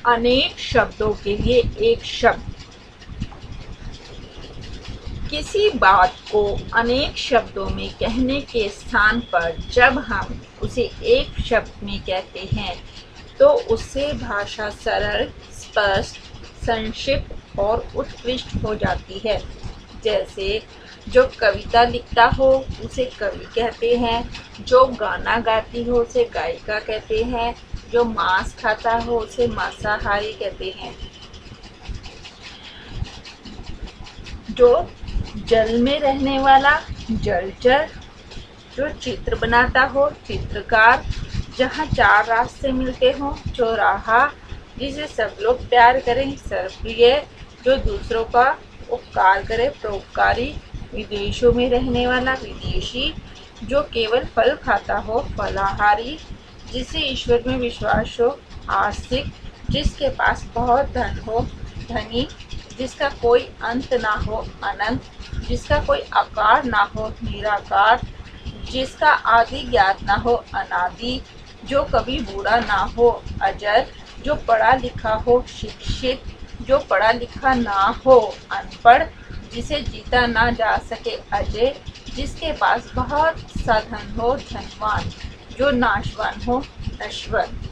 अनेक शब्दों के लिए एक शब्द। किसी बात को अनेक शब्दों में कहने के स्थान पर जब हम उसे एक शब्द में कहते हैं तो उससे भाषा सरल, स्पष्ट, संक्षिप्त और उत्कृष्ट हो जाती है। जैसे जो कविता लिखता हो उसे कवि कहते हैं, जो गाना गाती हो उसे गायिका कहते हैं, जो मांस खाता हो उसे मांसाहारी कहते हैं, जो जल में रहने वाला जलचर, जो चित्र बनाता हो चित्रकार, जहाँ चार रास्ते मिलते हों चौराहा, जिसे सब लोग प्यार करें सर्वप्रिय, जो दूसरों का उपकार करे परोपकारी, विदेशों में रहने वाला विदेशी, जो केवल फल खाता हो फलाहारी, जिसे ईश्वर में विश्वास हो आस्तिक, जिसके पास बहुत धन हो धनी, जिसका कोई अंत ना हो अनंत, जिसका कोई आकार ना हो निराकार, जिसका आदि ज्ञात ना हो अनादि, जो कभी बूढ़ा ना हो अजर, जो पढ़ा लिखा हो शिक्षित, जो पढ़ा लिखा ना हो अनपढ़, जिसे जीता ना जा सके अजय, जिसके पास बहुत सा धन हो धनवान, जो नाशवान हो नश्वर।